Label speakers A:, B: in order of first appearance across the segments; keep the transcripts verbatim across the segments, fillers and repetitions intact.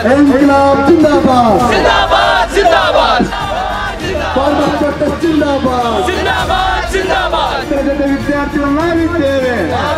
A: इनकलाब जिंदाबाद
B: जिंदाबाद जिंदाबाद
A: फार्मर्स प्रोटेस्ट जिंदाबाद
B: जिंदाबाद जिंदाबाद
A: ವಿದ್ಯಾರ್ಥಿಗಳು ನಾವಿದ್ದೇವೆ.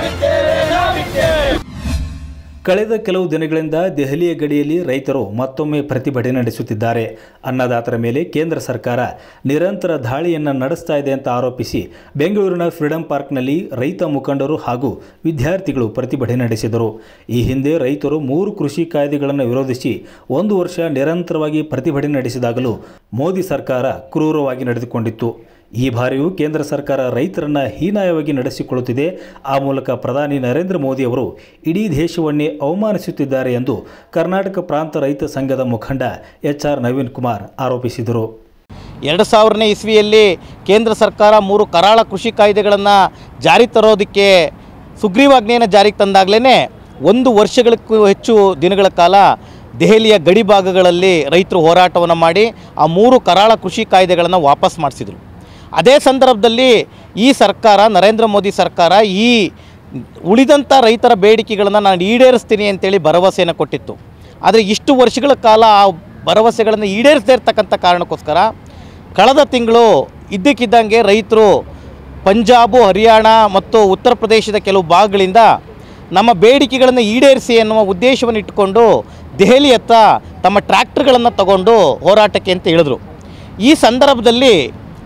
C: ಕಳೆದ ಕೆಲವು ದಿನಗಳಿಂದ ದೆಹಲಿಯ ಗಡಿಯಲ್ಲಿ ರೈತರು ಮತ್ತೊಮ್ಮೆ ಪ್ರತಿಭಟನೆ ನಡೆಸುತ್ತಿದ್ದಾರೆ. ಅನ್ನದಾತರ ಮೇಲೆ ಕೇಂದ್ರ ಸರ್ಕಾರ ನಿರಂತರ ದಾಳಿಯನ್ನು ನಡೆಸ್ತಾ ಇದೆ ಅಂತ ಆರೋಪಿಸಿ ಬೆಂಗಳೂರಿನ ಫ್ರೀಡಂ ಪಾರ್ಕ್ನಲ್ಲಿ ರೈತ ಮುಖಂಡರು ಹಾಗೂ ವಿದ್ಯಾರ್ಥಿಗಳು ಪ್ರತಿಭಟನೆ ನಡೆಸಿದರು. ಈ ಹಿಂದೆ ರೈತರು ಮೂರು ಕೃಷಿ ಕಾಯ್ದೆಗಳನ್ನು ವಿರೋಧಿಸಿ ಒಂದು ವರ್ಷ ನಿರಂತರವಾಗಿ ಪ್ರತಿಭಟನೆ ನಡೆಸಿದಾಗಲೂ ಮೋದಿ ಸರ್ಕಾರ ಕ್ರೂರವಾಗಿ ನಡೆದುಕೊಂಡಿತ್ತು. ಈ ಬಾರಿಯೂ ಕೇಂದ್ರ ಸರ್ಕಾರ ರೈತರನ್ನು ಹೀನಾಯವಾಗಿ ನಡೆಸಿಕೊಳ್ಳುತ್ತಿದೆ. ಆ ಮೂಲಕ ಪ್ರಧಾನಿ ನರೇಂದ್ರ ಮೋದಿ ಅವರು ಇಡೀ ದೇಶವನ್ನೇ ಅವಮಾನಿಸುತ್ತಿದ್ದಾರೆ ಎಂದು ಕರ್ನಾಟಕ ಪ್ರಾಂತ ರೈತ ಸಂಘದ ಮುಖಂಡ ಎಚ್ ಆರ್ ನವೀನ್ ಕುಮಾರ್ ಆರೋಪಿಸಿದರು.
D: ಎರಡು ಸಾವಿರನೇ ಇಸ್ವಿಯಲ್ಲಿ ಕೇಂದ್ರ ಸರ್ಕಾರ ಮೂರು ಕರಾಳ ಕೃಷಿ ಕಾಯ್ದೆಗಳನ್ನು ಜಾರಿ ತರೋದಕ್ಕೆ ಸುಗ್ರೀವಾಜ್ಞೆಯನ್ನು ಜಾರಿಗೆ ತಂದಾಗಲೇ ಒಂದು ವರ್ಷಗಳಕ್ಕೂ ಹೆಚ್ಚು ದಿನಗಳ ಕಾಲ ದೆಹಲಿಯ ಗಡಿ ಭಾಗಗಳಲ್ಲಿ ರೈತರು ಹೋರಾಟವನ್ನು ಮಾಡಿ ಆ ಮೂರು ಕರಾಳ ಕೃಷಿ ಕಾಯ್ದೆಗಳನ್ನು ವಾಪಸ್ ಮಾಡಿಸಿದರು. ಅದೇ ಸಂದರ್ಭದಲ್ಲಿ ಈ ಸರ್ಕಾರ, ನರೇಂದ್ರ ಮೋದಿ ಸರ್ಕಾರ, ಈ ಉಳಿದಂಥ ರೈತರ ಬೇಡಿಕೆಗಳನ್ನು ನಾನು ಈಡೇರಿಸ್ತೀನಿ ಅಂತೇಳಿ ಭರವಸೆಯನ್ನು ಕೊಟ್ಟಿತ್ತು. ಆದರೆ ಇಷ್ಟು ವರ್ಷಗಳ ಕಾಲ ಆ ಭರವಸೆಗಳನ್ನು ಈಡೇರಿಸದೇ ಇರ್ತಕ್ಕಂಥ ಕಾರಣಕ್ಕೋಸ್ಕರ ಕಳೆದ ತಿಂಗಳು ಇದ್ದಕ್ಕಿದ್ದಂಗೆ ರೈತರು ಪಂಜಾಬು, ಹರಿಯಾಣ ಮತ್ತು ಉತ್ತರ ಪ್ರದೇಶದ ಕೆಲವು ಭಾಗಗಳಿಂದ ನಮ್ಮ ಬೇಡಿಕೆಗಳನ್ನು ಈಡೇರಿಸಿ ಎನ್ನುವ ಉದ್ದೇಶವನ್ನು ಇಟ್ಟುಕೊಂಡು ದೆಹಲಿಯತ್ತ ತಮ್ಮ ಟ್ರ್ಯಾಕ್ಟರ್ಗಳನ್ನು ತಗೊಂಡು ಹೋರಾಟಕ್ಕೆ ಅಂತ ಹೇಳಿದ್ರು. ಈ ಸಂದರ್ಭದಲ್ಲಿ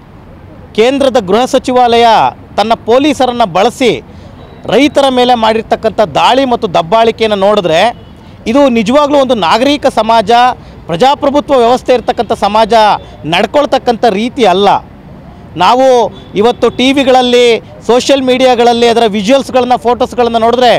D: ಕೇಂದ್ರದ ಗೃಹ ಸಚಿವಾಲಯ ತನ್ನ ಪೊಲೀಸರನ್ನು ಬಳಸಿ ರೈತರ ಮೇಲೆ ಮಾಡಿರ್ತಕ್ಕಂಥ ದಾಳಿ ಮತ್ತು ದಬ್ಬಾಳಿಕೆಯನ್ನು ನೋಡಿದ್ರೆ ಇದು ನಿಜವಾಗ್ಲೂ ಒಂದು ನಾಗರಿಕ ಸಮಾಜ, ಪ್ರಜಾಪ್ರಭುತ್ವ ವ್ಯವಸ್ಥೆ ಇರ್ತಕ್ಕಂಥ ಸಮಾಜ ನಡ್ಕೊಳ್ತಕ್ಕಂಥ ರೀತಿ ಅಲ್ಲ. ನಾವು ಇವತ್ತು ಟಿ ವಿಗಳಲ್ಲಿ, ಸೋಷಿಯಲ್ ಮೀಡಿಯಾಗಳಲ್ಲಿ ಅದರ ವಿಜುವಲ್ಸ್ಗಳನ್ನು, ಫೋಟೋಸ್ಗಳನ್ನು ನೋಡಿದ್ರೆ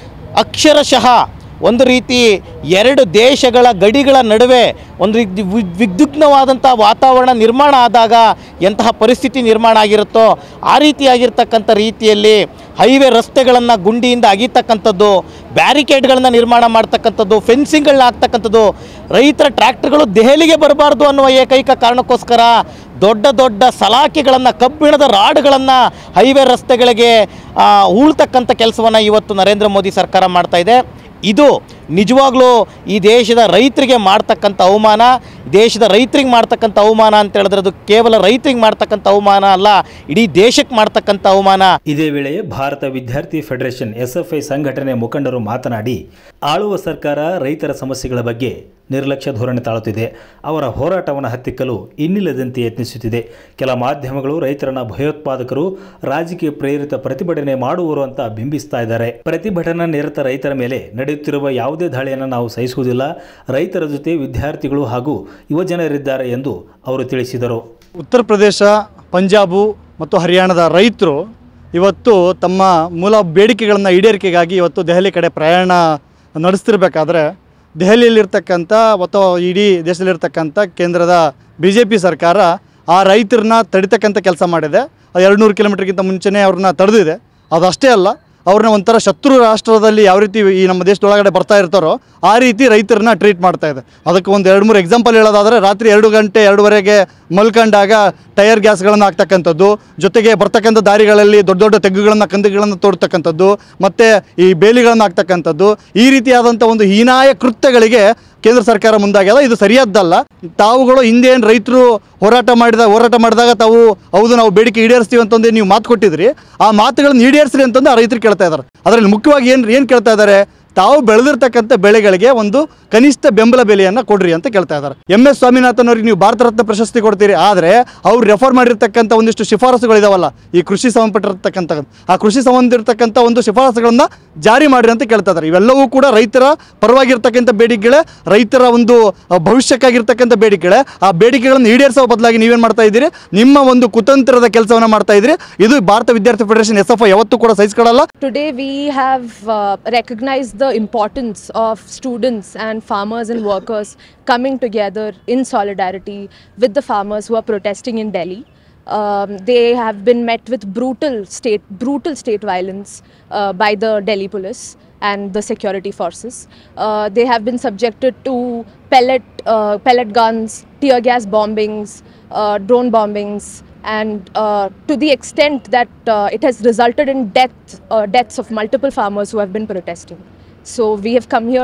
D: ಅಕ್ಷರಶಃ ಒಂದು ರೀತಿ ಎರಡು ದೇಶಗಳ ಗಡಿಗಳ ನಡುವೆ ಒಂದು ರೀತಿ ವಿದ್ಯುಗ್ನವಾದಂಥ ವಾತಾವರಣ ನಿರ್ಮಾಣ ಆದಾಗ ಎಂತಹ ಪರಿಸ್ಥಿತಿ ನಿರ್ಮಾಣ ಆಗಿರುತ್ತೋ ಆ ರೀತಿಯಾಗಿರ್ತಕ್ಕಂಥ ರೀತಿಯಲ್ಲಿ ಹೈವೇ ರಸ್ತೆಗಳನ್ನು ಗುಂಡಿಯಿಂದ ಅಗೀತಕ್ಕಂಥದ್ದು, ಬ್ಯಾರಿಕೇಡ್ಗಳನ್ನು ನಿರ್ಮಾಣ ಮಾಡ್ತಕ್ಕಂಥದ್ದು, ಫೆನ್ಸಿಂಗ್ಗಳನ್ನ ಹಾಕ್ತಕ್ಕಂಥದ್ದು, ರೈತರ ಟ್ರ್ಯಾಕ್ಟರ್ಗಳು ದೆಹಲಿಗೆ ಬರಬಾರ್ದು ಅನ್ನುವ ಏಕೈಕ ಕಾರಣಕ್ಕೋಸ್ಕರ ದೊಡ್ಡ ದೊಡ್ಡ ಸಲಾಕೆಗಳನ್ನು, ಕಬ್ಬಿಣದ ರಾಡ್ಗಳನ್ನು ಹೈವೇ ರಸ್ತೆಗಳಿಗೆ ಹೂಳ್ತಕ್ಕಂಥ ಕೆಲಸವನ್ನು ಇವತ್ತು ನರೇಂದ್ರ ಮೋದಿ ಸರ್ಕಾರ ಮಾಡ್ತಾಯಿದೆ. ಇದು ನಿಜವಾಗ್ಲೂ ಈ ದೇಶದ ರೈತರಿಗೆ ಮಾಡ್ತಕ್ಕಂಥ ಅವಮಾನ, ದೇಶದ ರೈತರಿಗೆ ಮಾಡ್ತಕ್ಕಂಥ ಅವಮಾನ ಅಂತ ಹೇಳಿದ್ರೆ ಅದು ಕೇವಲ ರೈತರಿಗೆ ಮಾಡ್ತಕ್ಕಂಥ ಅವಮಾನ ಅಲ್ಲ, ಇಡೀ ದೇಶಕ್ಕೆ ಮಾಡ್ತಕ್ಕಂಥ ಅವಮಾನ.
C: ಇದೇ ವೇಳೆ ಭಾರತ ವಿದ್ಯಾರ್ಥಿ ಫೆಡರೇಷನ್ ಎಸ್ ಎಫ್ ಐ ಸಂಘಟನೆ ಮುಖಂಡರು ಮಾತನಾಡಿ, ಆಳುವ ಸರ್ಕಾರ ರೈತರ ಸಮಸ್ಯೆಗಳ ಬಗ್ಗೆ ನಿರ್ಲಕ್ಷ್ಯ ಧೋರಣೆ ತಾಳುತ್ತಿದೆ. ಅವರ ಹೋರಾಟವನ್ನು ಹತ್ತಿಕ್ಕಲು ಇನ್ನಿಲ್ಲದಂತೆ ಯತ್ನಿಸುತ್ತಿದೆ. ಕೆಲ ಮಾಧ್ಯಮಗಳು ರೈತರನ್ನ ಭಯೋತ್ಪಾದಕರು, ರಾಜಕೀಯ ಪ್ರೇರಿತ ಪ್ರತಿಭಟನೆ ಮಾಡುವವರು ಅಂತ ಬಿಂಬಿಸ್ತಾ ಇದ್ದಾರೆ. ಪ್ರತಿಭಟನಾ ನಿರತ ರೈತರ ಮೇಲೆ ನಡೆಯುತ್ತಿರುವ ಯಾವುದೇ ದಾಳಿಯನ್ನು ನಾವು ಸಹಿಸುವುದಿಲ್ಲ. ರೈತರ ಜೊತೆ ವಿದ್ಯಾರ್ಥಿಗಳು ಹಾಗೂ ಯುವಜನರಿದ್ದಾರೆ ಎಂದು ಅವರು ತಿಳಿಸಿದರು.
E: ಉತ್ತರ ಪ್ರದೇಶ, ಪಂಜಾಬು ಮತ್ತು ಹರಿಯಾಣದ ರೈತರು ಇವತ್ತು ತಮ್ಮ ಮೂಲ ಬೇಡಿಕೆಗಳನ್ನು ಈಡೇರಿಕೆಗಾಗಿ ಇವತ್ತು ದೆಹಲಿ ಕಡೆ ಪ್ರಯಾಣ ನಡೆಸ್ತಿರ್ಬೇಕಾದ್ರೆ ದೆಹಲಿಯಲ್ಲಿರ್ತಕ್ಕಂಥ ಅಥವಾ ಇಡೀ ದೇಶದಲ್ಲಿರ್ತಕ್ಕಂಥ ಕೇಂದ್ರದ ಬಿ ಜೆ ಪಿ ಸರ್ಕಾರ ಆ ರೈತರನ್ನ ತಡಿತಕ್ಕಂಥ ಕೆಲಸ ಮಾಡಿದೆ. ಅದು ಎರಡು ನೂರು ಕಿಲೋಮೀಟರ್ಗಿಂತ ಮುಂಚೆನೇ ಅವ್ರನ್ನ ತಡೆದಿದೆ. ಅದಷ್ಟೇ ಅಲ್ಲ, ಅವ್ರನ್ನ ಒಂಥರ ಶತ್ರು ರಾಷ್ಟ್ರದಲ್ಲಿ ಯಾವ ರೀತಿ ಈ ನಮ್ಮ ದೇಶದೊಳಗಡೆ ಬರ್ತಾ ಇರ್ತಾರೋ ಆ ರೀತಿ ರೈತರನ್ನ ಟ್ರೀಟ್ ಮಾಡ್ತಾ ಇದೆ. ಅದಕ್ಕೆ ಒಂದು ಎರಡು ಮೂರು ಎಕ್ಸಾಂಪಲ್ ಹೇಳೋದಾದರೆ, ರಾತ್ರಿ ಎರಡು ಗಂಟೆ ಎರಡುವರೆಗೆ ಮಲ್ಕೊಂಡಾಗ ಟೈರ್ ಗ್ಯಾಸ್ಗಳನ್ನು ಹಾಕ್ತಕ್ಕಂಥದ್ದು, ಜೊತೆಗೆ ಬರ್ತಕ್ಕಂಥ ದಾರಿಗಳಲ್ಲಿ ದೊಡ್ಡ ದೊಡ್ಡ ತೆಗ್ಗುಗಳನ್ನು, ಕಂದುಗಳನ್ನು ತೋಡ್ತಕ್ಕಂಥದ್ದು, ಮತ್ತು ಈ ಬೇಲಿಗಳನ್ನು ಹಾಕ್ತಕ್ಕಂಥದ್ದು, ಈ ರೀತಿಯಾದಂಥ ಒಂದು ಹೀನಾಯ ಕೃತ್ಯಗಳಿಗೆ ಕೇಂದ್ರ ಸರ್ಕಾರ ಮುಂದಾಗ್ಯದ. ಇದು ಸರಿಯಾದ್ದಲ್ಲ. ತಾವುಗಳು ಹಿಂದೆ ಏನು ರೈತರು ಹೋರಾಟ ಮಾಡಿದ ಹೋರಾಟ ಮಾಡಿದಾಗ ತಾವು ಹೌದು ನಾವು ಬೇಡಿಕೆ ಈಡೇರಿಸ್ತೀವಿ ಅಂತಂದು ನೀವು ಮಾತು ಕೊಟ್ಟಿದ್ರಿ, ಆ ಮಾತುಗಳನ್ನು ಈಡೇರಿಸ್ರಿ ಅಂತಂದು ಆ ರೈತರು ಕೇಳ್ತಾ ಇದ್ದಾರೆ. ಅದರಲ್ಲಿ ಮುಖ್ಯವಾಗಿ ಏನು ಏನು ಕೇಳ್ತಾ ಇದ್ದಾರೆ, ತಾವು ಬೆಳೆದಿರ್ತಕ್ಕಂಥ ಬೆಳೆಗಳಿಗೆ ಒಂದು ಕನಿಷ್ಠ ಬೆಂಬಲ ಬೆಲೆಯನ್ನು ಕೊಡ್ರಿ ಅಂತ ಕೇಳ್ತಾ ಇದ್ದಾರೆ. ಎಂ ಎಸ್ ಸ್ವಾಮಿನಾಥನ್ ಅವ್ರಿಗೆ ನೀವು ಭಾರತ ರತ್ನ ಪ್ರಶಸ್ತಿ ಕೊಡ್ತೀರಿ, ಆದರೆ ಅವ್ರು ರೆಫರ್ ಮಾಡಿರ್ತಕ್ಕಂಥ ಒಂದಿಷ್ಟು ಶಿಫಾರಸುಗಳಿದಾವಲ್ಲ ಈ ಕೃಷಿ ಸಂಬಂಧಪಟ್ಟಿರ್ತಕ್ಕಂಥ ಆ ಕೃಷಿ ಸಂಬಂಧಿರ್ತಕ್ಕಂಥ ಒಂದು ಶಿಫಾರಸುಗಳನ್ನು ಜಾರಿ ಮಾಡಿರಿ ಅಂತ ಕೇಳ್ತಾ ಇದ್ದಾರೆ. ಇವೆಲ್ಲವೂ ಕೂಡ ರೈತರ ಪರವಾಗಿರ್ತಕ್ಕಂಥ ಬೇಡಿಕೆಗಳೇ, ರೈತರ ಒಂದು ಭವಿಷ್ಯಕ್ಕಾಗಿರ್ತಕ್ಕಂಥ ಬೇಡಿಕೆಗಳೇ. ಆ ಬೇಡಿಕೆಗಳನ್ನು ಈಡೇರಿಸುವ ಬದಲಾಗಿ ನೀವೇನು ಮಾಡ್ತಾ ಇದ್ದೀರಿ, ನಿಮ್ಮ ಒಂದು ಕುತಂತ್ರದ ಕೆಲಸವನ್ನು ಮಾಡ್ತಾ ಇದ್ದೀರಿ. ಇದು ಭಾರತ ವಿದ್ಯಾರ್ಥಿ ಫೆಡರೇಷನ್ ಎಸ್ ಎಫ್ ಐ ಯಾವತ್ತೂ ಕೂಡ ಸಹಿಸಿಕೊಳ್ಳಲ್ಲ.
F: Today we have uh, recognized the importance of students and farmers and workers coming together in solidarity with the farmers who are protesting in Delhi. Um, they have been met with brutal state brutal state violence uh, by the Delhi police and the security forces. Uh, they have been subjected to pellet uh, pellet guns, tear gas bombings, uh, drone bombings, and uh, to the extent that uh, it has resulted in death uh, deaths of multiple farmers who have been protesting. So we have come here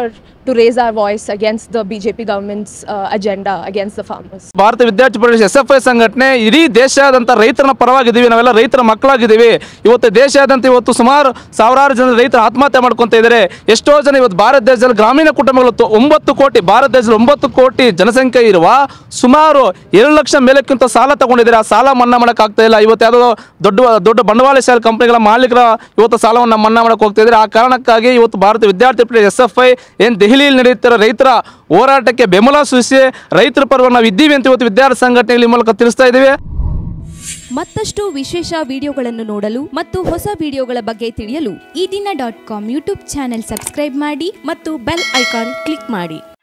F: to raise our voice against the B J P government's uh, agenda against the farmers.
G: Bharat ವಿದ್ಯಾರ್ಥಿ ಪರಿಷತ್ S F I ಸಂಘಟನೆ ಇಡೀ ದೇಶಾದ್ಯಂತ ರೈತರ ಪರವಾಗಿದ್ದೀವಿ, ನಾವೆಲ್ಲ ರೈತರ ಮಕ್ಕಳಾಗಿದ್ದೀವಿ. ಇವತ್ತು ದೇಶಾದ್ಯಂತ ಇವತ್ತು ಸುಮಾರು ಸಾವಿರಾರು ಜನ ರೈತರು ಆತ್ಮಹತ್ಯೆ ಮಾಡ್ಕೊಂತ ಇದ್ದಾರೆ. ಎಷ್ಟೋ ಜನ ಇವತ್ತು ಭಾರತ ದೇಶದಲ್ಲಿ ಗ್ರಾಮೀಣ ಕುಟುಂಬಗಳು ಒಂಬತ್ತು ಕೋಟಿ ಭಾರತ ದೇಶದಲ್ಲಿ ಒಂಬತ್ತು ಕೋಟಿ ಜನಸಂಖ್ಯೆ ಇರುವ ಸುಮಾರು ಏಳು ಲಕ್ಷ ಮೇಲಕ್ಕಿಂತ ಸಾಲ ತಗೊಂಡಿದ್ದಾರೆ. ಆ ಸಾಲ ಮನ್ನಾ ಮಾಡಕ್ ಆಗ್ತಾ ಇಲ್ಲ. ಇವತ್ತು ಯಾವುದೋ ದೊಡ್ಡ ದೊಡ್ಡ ಬಂಡವಾಳಶಾಹಿ ಕಂಪನಿಗಳ ಮಾಲೀಕರ ಇವತ್ತು ಸಾಲವನ್ನು ಮನ್ನಾ ಮಾಡಕ್ ಹೋಗ್ತಾ ಇದ್ದಾರೆ. ಆ ಕಾರಣಕ್ಕಾಗಿ ಇವತ್ತು ಭಾರತ ವಿದ್ಯಾರ್ಥಿ ಪರಿಷತ್ ಎಸ್ ಎಫ್ ಐ ಏನು ದೆಹಲಿಯಲ್ಲಿ ನಡೆಯುತ್ತಿರೋ ರೈತರ ಹೋರಾಟಕ್ಕೆ ಬೆಂಬಲ ಸೂಚಿಸಿ ರೈತರ ಪರವಾಗಿ ನಾವು ಇದ್ದೀವಿ ಅಂತ ಇವತ್ತು ವಿದ್ಯಾರ್ಥಿ ಸಂಘಟನೆಗಳ ಮೂಲಕ ತಿಳಿಸ್ತಾ ಇದ್ದೀವಿ.
H: ಮತ್ತಷ್ಟು ವಿಶೇಷ ವಿಡಿಯೋಗಳನ್ನು ನೋಡಲು ಮತ್ತು ಹೊಸ ವಿಡಿಯೋಗಳ ಬಗ್ಗೆ ತಿಳಿಯಲು Ee Dina dot com YouTube channel subscribe ಮಾಡಿ ಮತ್ತು ಬೆಲ್ ಐಕಾನ್ ಕ್ಲಿಕ್ ಮಾಡಿ.